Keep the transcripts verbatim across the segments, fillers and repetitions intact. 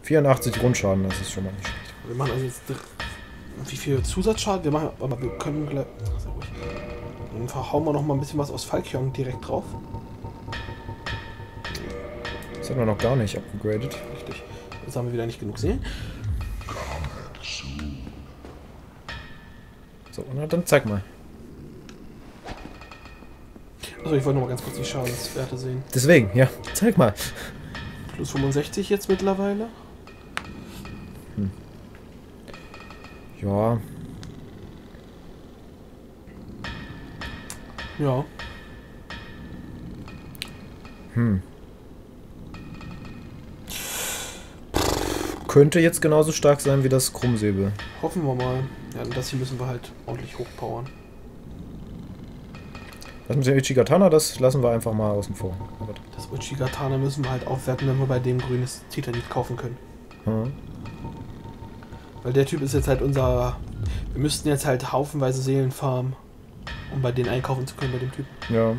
vierundachtzig Grundschaden, das ist schon mal nicht schlecht. Wir machen also jetzt... Wie viel Zusatzschaden? Wir machen... Aber wir können gleich... Sehr ruhig. Dann verhauen wir noch mal ein bisschen was aus Falkjong direkt drauf. Das haben wir noch gar nicht abgegradet. Richtig. Jetzt haben wir wieder nicht genug Seelen. So, na dann zeig mal. Also ich wollte noch mal ganz kurz die Schadenswerte sehen. Deswegen, ja, zeig mal. Plus fünfundsechzig jetzt mittlerweile. Hm. Ja. Ja. Hm. Könnte jetzt genauso stark sein wie das Krummsäbel. Hoffen wir mal. Ja, und das hier müssen wir halt ordentlich hochpowern. Das mit dem Ichigatana, das lassen wir einfach mal außen vor. Das Uchigatana müssen wir halt aufwerten, wenn wir bei dem grünes Titanit kaufen können. Hm. Weil der Typ ist jetzt halt unser... Wir müssten jetzt halt haufenweise Seelen farmen, um bei denen einkaufen zu können, bei dem Typ. Ja.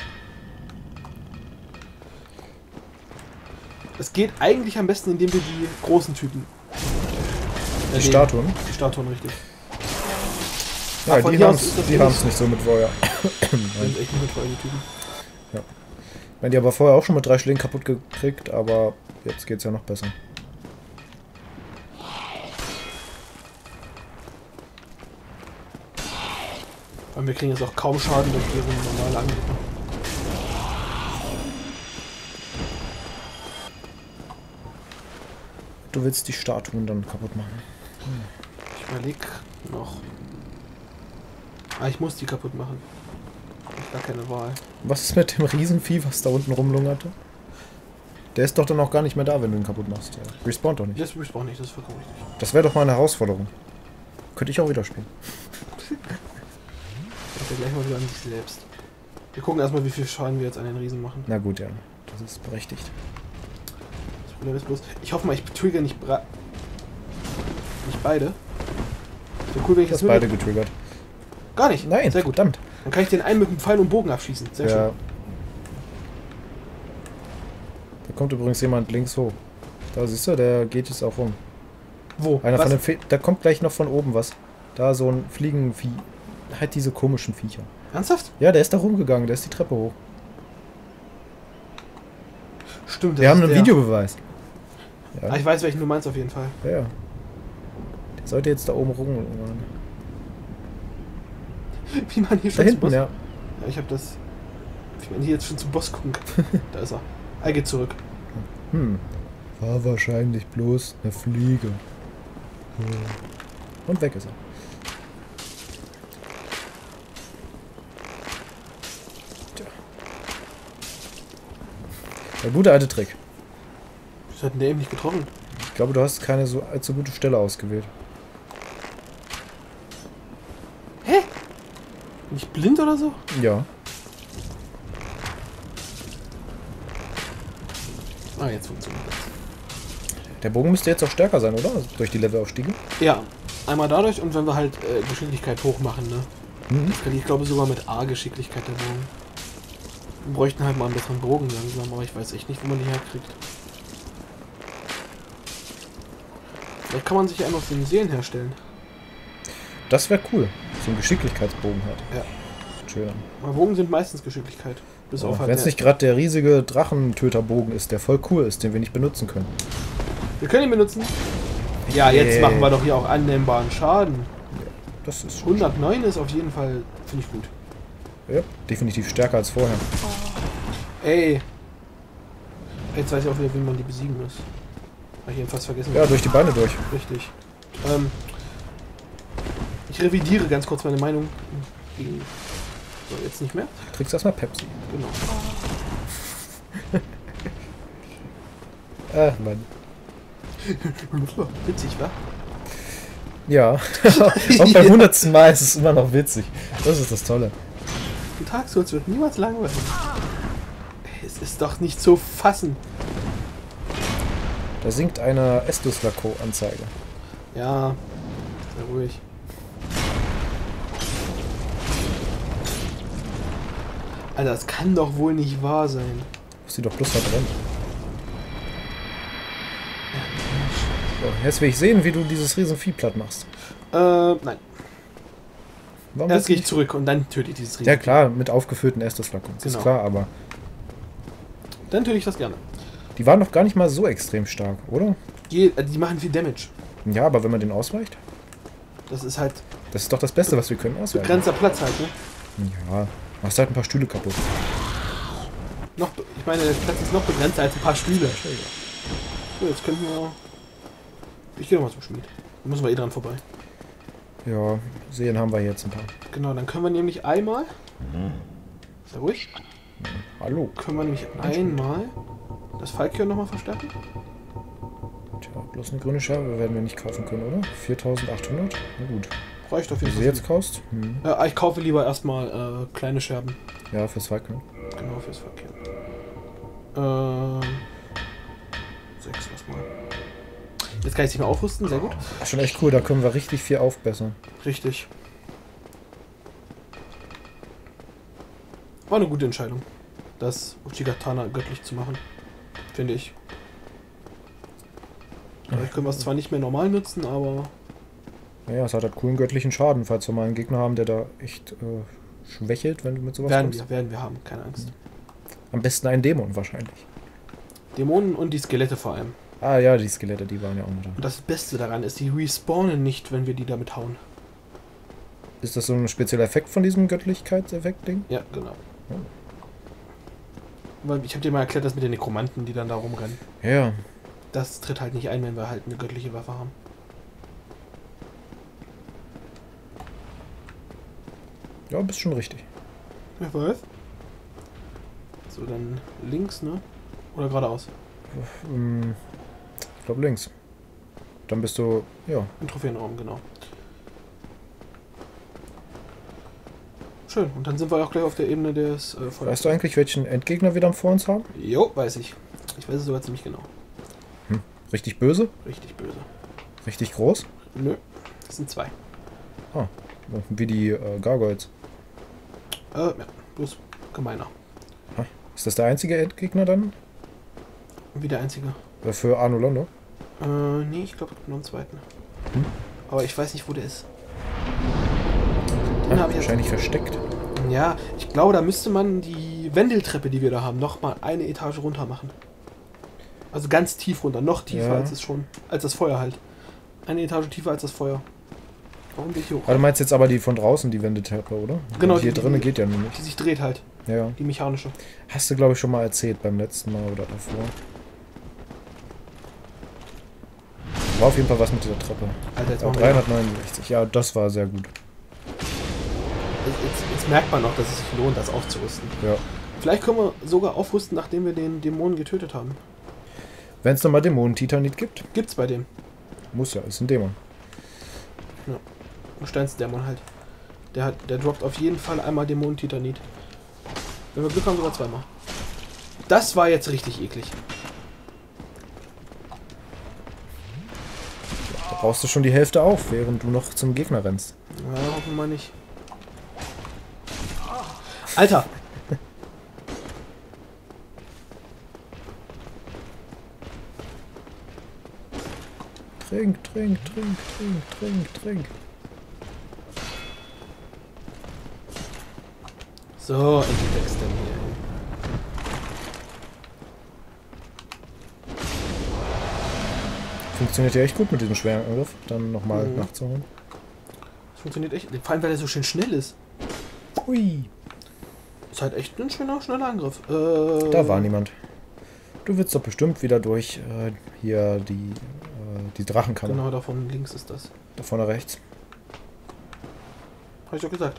Es geht eigentlich am besten, indem wir die großen Typen... Die Statuen? Die Statuen, richtig. Ja, die haben es die haben's nicht so mit Feuer. Die sind echt nicht mit Feuer, die Typen. Ja. Ich meine, die haben wir vorher auch schon mit drei Schlägen kaputt gekriegt, aber jetzt geht's ja noch besser. Und wir kriegen jetzt auch kaum Schaden durch deren normale Angriffe. Du willst die Statuen dann kaputt machen. Hm. Ich überleg noch. Ah, ich muss die kaputt machen. Ich hab gar keine Wahl. Was ist mit dem Riesenvieh, was da unten rumlungerte? Der ist doch dann auch gar nicht mehr da, wenn du ihn kaputt machst. Der respawnt doch nicht. Das respawnt nicht, das ist vollkommen richtig. Das wäre doch mal eine Herausforderung. Könnte ich auch wieder spielen. Ich ja gleich mal wieder an sich selbst. Wir gucken erstmal, wie viel Schaden wir jetzt an den Riesen machen. Na gut, ja. Das ist berechtigt. Das Problem ist bloß, ich hoffe mal, ich trigger nicht, bra nicht beide. So cool, wenn ich das das beide getriggert. Gar nicht? Nein, sehr gut. Verdammt. Dann kann ich den einen mit dem Pfeil und Bogen abschießen. Sehr ja. schön. Da kommt übrigens jemand links hoch. Da siehst du, der geht jetzt auch rum. Wo? Einer was? von den Fe da kommt gleich noch von oben was. Da so ein Fliegenvieh. Halt diese komischen Viecher. Ernsthaft? Ja, der ist da rumgegangen, der ist die Treppe hoch. Stimmt, das Wir haben ist einen der. Videobeweis. Ja. Ah, ich weiß, welchen du meinst auf jeden Fall. Ja, ja. Der sollte jetzt da oben rum. Wie man hier Da schon hinten, zum Boss... ja. Ja, ich hab das... Wie man hier jetzt schon zum Boss gucken kann. Da ist er. Er geht zurück. Hm. War wahrscheinlich bloß eine Fliege. Und weg ist er. Tja. Der gute alte Trick. Wieso hat denn der eben nicht getroffen? Ich glaube, du hast keine so allzu gute Stelle ausgewählt. Hä? Bin ich blind oder so? Ja. Ah, jetzt funktioniert das. Der Bogen müsste jetzt auch stärker sein, oder? Also durch die Levelaufstiege. Ja, einmal dadurch und wenn wir halt äh, Geschicklichkeit hoch machen, ne? Mhm. Ich glaube sogar mit A Geschicklichkeit der Bogen. Wir bräuchten halt mal einen besseren Bogen langsam, aber ich weiß echt nicht, wo man die herkriegt. Vielleicht kann man sich ja noch den Seelen herstellen. Das wäre cool. So ein Geschicklichkeitsbogen halt. Ja. Schön. Aber Bogen sind meistens Geschicklichkeit. Bis Ja, auf halt wenn es der- nicht gerade der riesige Drachentöterbogen ist, der voll cool ist, den wir nicht benutzen können. Wir können ihn benutzen. Ja, jetzt Yeah. machen wir doch hier auch annehmbaren Schaden. Das ist hundertneun ist auf jeden Fall, finde ich gut. ja, definitiv stärker als vorher. Ey. Jetzt weiß ich auch wieder, wie man die besiegen muss. Hab ich eben fast vergessen. Ja, durch die Beine durch. Richtig. Ähm, ich revidiere ganz kurz meine Meinung. Gegen- So, jetzt nicht mehr? Du kriegst erstmal Pepsi. Genau. Ah, Mann. Witzig, wa? Ja, auch beim hundertsten Mal ist es immer noch witzig. Das ist das Tolle. Die Tagsholz wird niemals langweilig. Es ist doch nicht zu fassen. Da sinkt eine Estus-Laco-Anzeige. Ja, sehr ruhig. Alter, das kann doch wohl nicht wahr sein. Muss sie doch bloß verbrennen. Ja, Mensch. Jetzt will ich sehen, wie du dieses Riesenvieh platt machst. Äh, nein. Warum Erst willst du gehe ich nicht? zurück und dann töte ich dieses Riesen. Ja klar, mit aufgefüllten Estus-Flakons. Genau. Ist klar, aber Dann töte ich das gerne. die waren doch gar nicht mal so extrem stark, oder? Die, äh, die machen viel Damage. Ja, aber wenn man den ausweicht, Das ist halt das ist doch das Beste, was wir können, ausweichen. begrenzter Platz halt, ne? Ja, machst halt ein paar Stühle kaputt. Noch, be- ich meine, der Platz ist noch begrenzter als ein paar Stühle. So, jetzt könnten wir... Ich gehe nochmal zum Schmied. Da müssen wir eh dran vorbei. Ja, sehen haben wir jetzt ein paar. Genau, dann können wir nämlich einmal... Sehr ruhig. Hallo. Können wir nämlich einmal das Falkirn nochmal verstärken. Tja, bloß eine grüne Scherbe werden wir nicht kaufen können, oder? viertausendachthundert? Na gut. Reicht auf Wie jeden du Fall. sie jetzt kaufst? Hm. Ja, ich kaufe lieber erstmal äh, kleine Scherben. Ja, fürs Falken. Genau, fürs Falkirn. Ähm... Sechs erstmal. Jetzt kann ich es nicht mehr aufrüsten, sehr gut. Schon echt cool, da können wir richtig viel aufbessern. Richtig. War eine gute Entscheidung, das Uchigatana göttlich zu machen. Finde ich. Vielleicht können wir es zwar nicht mehr normal nutzen, aber Naja, es hat halt coolen göttlichen Schaden, falls wir mal einen Gegner haben, der da echt äh, schwächelt, wenn du mit sowas werden kommst. wir, werden wir haben, keine Angst. Am besten einen Dämon wahrscheinlich. Dämonen und die Skelette vor allem. Ah ja, die Skelette, die waren ja auch noch da. Und das Beste daran ist, die respawnen nicht, wenn wir die damit hauen. Ist das so ein spezieller Effekt von diesem Göttlichkeitseffekt-Ding? Ja, genau. Oh. Weil ich habe dir mal erklärt, das mit den Nekromanten, die dann da rumrennen. Ja. Das tritt halt nicht ein, wenn wir halt eine göttliche Waffe haben. Ja, bist schon richtig. Wer weiß? So, dann links, ne? Oder geradeaus? Ähm, Ich glaube links. Dann bist du, ja. Im Trophäenraum, genau. Schön, und dann sind wir auch gleich auf der Ebene des äh, Feuers. Weißt du eigentlich, welchen Endgegner wir dann vor uns haben? Jo, weiß ich. Ich weiß es sogar ziemlich genau. Richtig böse? Richtig böse. Richtig groß? Nö, das sind zwei. Ah, wie die äh, Gargoyles. Äh, ja, bloß gemeiner. Ist das der einzige Endgegner dann? Wie der einzige. Äh, Für Arno Londo? Äh, nee, ich glaube nur einen zweiten. Hm? Aber ich weiß nicht, wo der ist. Den Ah, habe ich jetzt. wahrscheinlich versteckt. Ja, ich glaube, da müsste man die Wendeltreppe, die wir da haben, nochmal eine Etage runter machen. Also ganz tief runter, noch tiefer Ja. als es schon, als das Feuer halt. Eine Etage tiefer als das Feuer. Warum bin ich hier hoch? Ah, du meinst jetzt aber die von draußen, die Wendeteppe, oder? Genau, Und hier die- drinnen die- geht ja nur nicht. Die sich dreht halt, Ja, ja. die mechanische. Hast du, glaube ich, schon mal erzählt beim letzten Mal oder davor. War auf jeden Fall was mit dieser Treppe. Alter, jetzt, Ja, machen wir- dreihundertneunundsechzig, ja, das war sehr gut. jetzt, jetzt, jetzt merkt man auch, dass es sich lohnt, das aufzurüsten. Ja. Vielleicht können wir sogar aufrüsten, nachdem wir den Dämonen getötet haben. Wenn es nochmal Dämonen-Titanit gibt, Gibt's bei dem. muss ja, ist ein Dämon. Ein Steinsdämon halt. Der, hat, der droppt auf jeden Fall einmal Dämonen-Titanit. Wenn wir Glück haben, sogar zweimal. Das war jetzt richtig eklig. Da brauchst du schon die Hälfte auf, während du noch zum Gegner rennst. Ja, hoffen wir mal nicht. Alter! Trink, trink, trink, trink, trink, trink. So, endlich wächst der hier. Funktioniert ja echt gut mit diesem schweren Angriff, dann nochmal Mhm. nachzuholen. Das funktioniert echt. Vor allem, weil er so schön schnell ist. Ui. Ist halt echt ein schöner, schneller Angriff. Äh, Da war niemand. Du willst doch bestimmt wieder durch äh, hier die, äh, die Drachenkammer. Genau, da von links ist das. Da vorne rechts. Hab ich doch gesagt.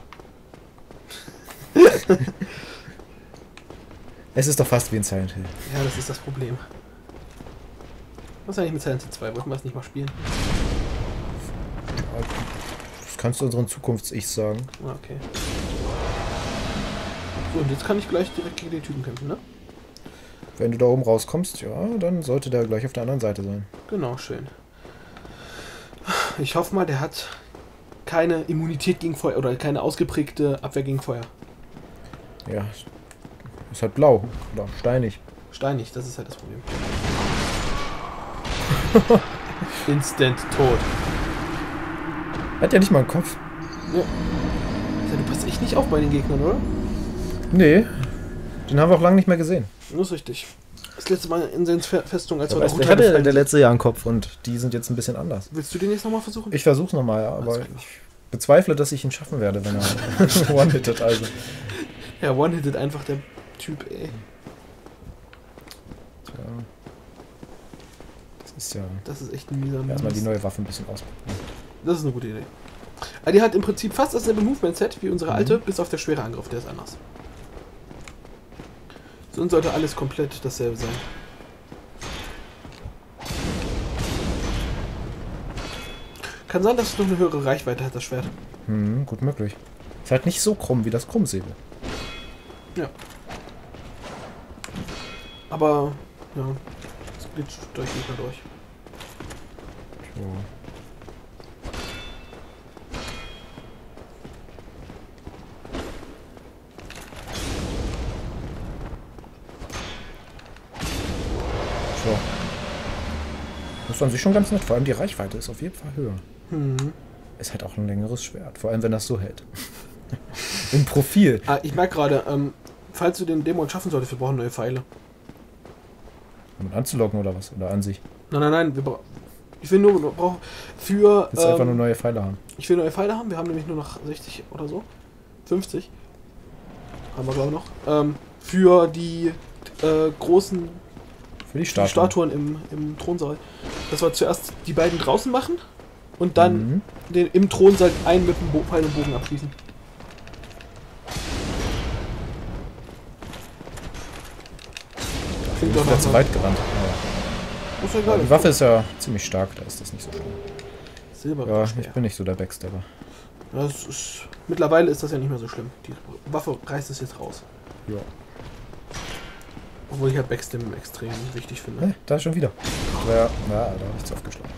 Es ist doch fast wie in Silent Hill. Ja, das ist das Problem. Was ist eigentlich mit Silent Hill zwei? Wollten wir es nicht mal spielen? Das kannst du unseren Zukunfts-Ich sagen. Ah, okay. So, und jetzt kann ich gleich direkt gegen den Typen kämpfen, ne? Wenn du da oben rauskommst, ja, dann sollte der gleich auf der anderen Seite sein. Genau, schön. Ich hoffe mal, der hat keine Immunität gegen Feuer oder keine ausgeprägte Abwehr gegen Feuer. Ja, ist halt blau oder steinig. Steinig, das ist halt das Problem. Instant tot. Hat ja nicht mal einen Kopf. Ja. Ja, du passt echt nicht auf bei den Gegnern, oder? Nee. Den haben wir auch lange nicht mehr gesehen. Das ist richtig. Das letzte Mal in Sens Festung, als Ja, wir weißt, noch ich hatte der letzte Jahr einen Kopf und die sind jetzt ein bisschen anders. Willst du den jetzt nochmal versuchen? Ich versuch's nochmal, ja, aber ich bezweifle, dass ich ihn schaffen werde, wenn er one-hittet, also. Ja, one-hittet einfach der Typ, ey. Tja. Das ist ja... Das ist echt ein mieser Mist. Erstmal die neue Waffe ein bisschen ausprobieren. Das ist eine gute Idee. Aber die hat im Prinzip fast dasselbe Movement-Set wie unsere alte, mhm. bis auf der schwere Angriff, der ist anders. Sonst sollte alles komplett dasselbe sein. Kann sein, dass es noch eine höhere Reichweite hat, das Schwert. Hm, gut möglich. Ist halt nicht so krumm wie das Krummsäbel. Ja. Aber, ja, es glitscht durch Gegner durch. So. So. Das ist an sich schon ganz nett. Vor allem die Reichweite ist auf jeden Fall höher. Mhm. Ist halt auch ein längeres Schwert. Vor allem, wenn das so hält. Im Profil. Ah, ich merke gerade, ähm, falls du den Dämon schaffen solltest, wir brauchen neue Pfeile. Um anzulocken oder was? Oder an sich? Nein, nein, nein, wir brauchen... Ich will nur brauchen für... Jetzt ähm, einfach nur neue Pfeile haben. Ich will neue Pfeile haben. Wir haben nämlich nur noch sechzig oder so. fünfzig. Haben wir, glaube ich, noch. Ähm, für die äh, großen Für die die Statuen. Statuen im, im Thronsaal. Dass wir zuerst die beiden draußen machen und dann Mhm. den, im Thronsaal einen mit dem Bo Pfeil und Bogen abschließen. Klingt Ich doch bin nach zu einer- weit gerannt. Ist ja Ja. geil. Aber die Waffe ist ja ziemlich stark, da ist das nicht so schlimm. Silber. Ja, ich bin nicht so der Backstabber. Ja, das ist, mittlerweile ist das ja nicht mehr so schlimm. Die Waffe reißt es jetzt raus. Ja. Obwohl ich halt Backstabben extrem wichtig finde. Hey, da ist schon wieder. Ja, ja, da habe ich zu aufgeschlagen.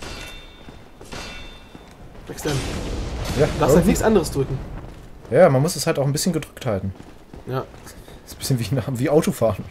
Backstabben. Ja, Du darfst halt irgendwie- nichts anderes drücken. ja, man muss es halt auch ein bisschen gedrückt halten. Ja. Das ist ein bisschen wie, wie Autofahren.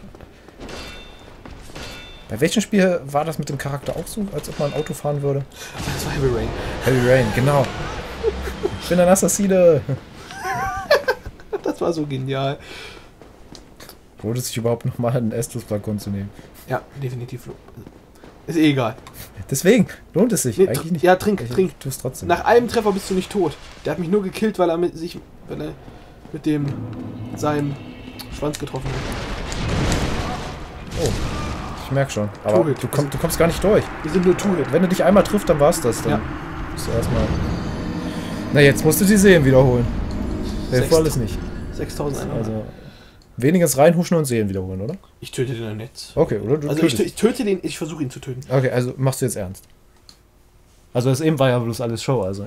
Bei welchem Spiel war das mit dem Charakter auch so, als ob man Auto fahren würde? Das war Heavy Rain. Heavy Rain, genau. Ich bin ein Assassine. Das war so genial. Lohnt es sich überhaupt nochmal einen Estus-Balkon zu nehmen? Ja, definitiv. Ist eh egal. Deswegen lohnt es sich Nee, eigentlich tr- nicht. ja, trink, ich trink. Tu es trotzdem. Nach einem Treffer bist du nicht tot. Der hat mich nur gekillt, weil er mit sich, weil er mit dem seinem Schwanz getroffen hat. Oh, ich merke schon. Aber Two-Hit. du, komm, du kommst gar nicht durch. Wir sind nur Two-Hit. Wenn du dich einmal triffst, dann war's das. Dann Ja. bist du erstmal. Na, jetzt musst du die Seelen wiederholen. Hilft Sechs- alles nicht. sechstausendeinhundert. Also, weniges reinhuschen und Seelen wiederholen, oder? Ich töte den im Netz. Okay, oder du Also ich, tötest. tö- ich töte den, ich versuche ihn zu töten. Okay, also machst du jetzt ernst. Also das eben war ja bloß alles Show, also.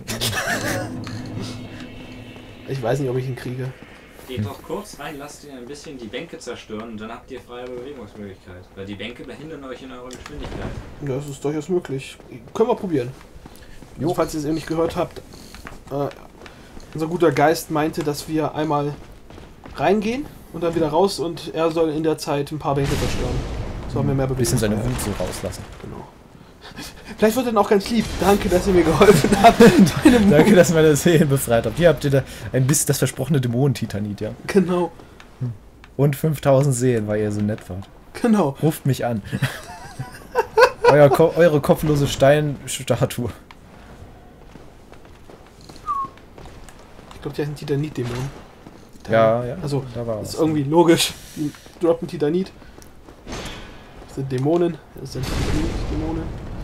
Ich weiß nicht, ob ich ihn kriege. Geht doch kurz rein, lasst ihn ein bisschen die Bänke zerstören und dann habt ihr freie Bewegungsmöglichkeit. Weil die Bänke behindern euch in eurer Geschwindigkeit. Ja, das ist durchaus möglich. Können wir probieren. Jo. Also, falls ihr es eben nicht gehört habt, äh, unser guter Geist meinte, dass wir einmal reingehen und dann wieder raus und er soll in der Zeit ein paar Bänke zerstören. So haben wir mehr Ein bisschen seine Bewegungsfreiheit. Wut so rauslassen. Genau. Vielleicht wird er dann auch ganz lieb. Danke, dass ihr mir geholfen habt. Meine Mut. Danke, dass ihr meine Seelen befreit habt. Hier habt ihr da ein bisschen das versprochene Dämonen-Titanit, ja. Genau, Und fünftausend Seelen, weil ihr so nett wart. genau. Ruft mich an. Euer Ko eure kopflose Steinstatue. Ich glaube, die heißen Titanit-Dämonen. Ja, ja. Also, da war das ist was. irgendwie logisch. Die droppen Titanit. Das sind Dämonen. Das sind Titanit-Dämonen.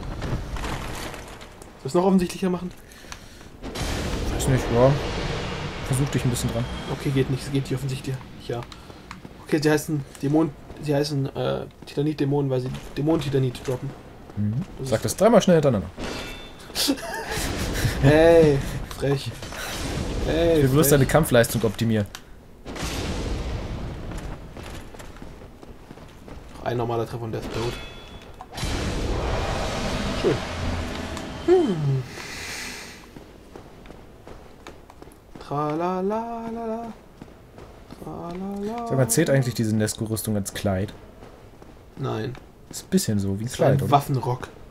Soll ich es noch offensichtlicher machen? Weiß nicht, ja. Versuch dich ein bisschen dran. Okay, geht nicht. Es geht nicht offensichtlich. Ja. Okay, sie heißen Dämon. Sie heißen äh, Titanit-Dämonen, weil sie Dämonen-Titanit droppen. Mhm. Das Sag ist- das dreimal schnell hintereinander. Hey, frech. Hey, Ich will bloß frech. deine Kampfleistung optimieren. Ein normaler Treffer und der ist tot. Schön. Hm. Tralalala. Tralala. Sag mal, zählt eigentlich diese Nesco-Rüstung als Kleid? Nein. Ist ein bisschen so wie ein Das war Kleid, ein oder? Waffenrock.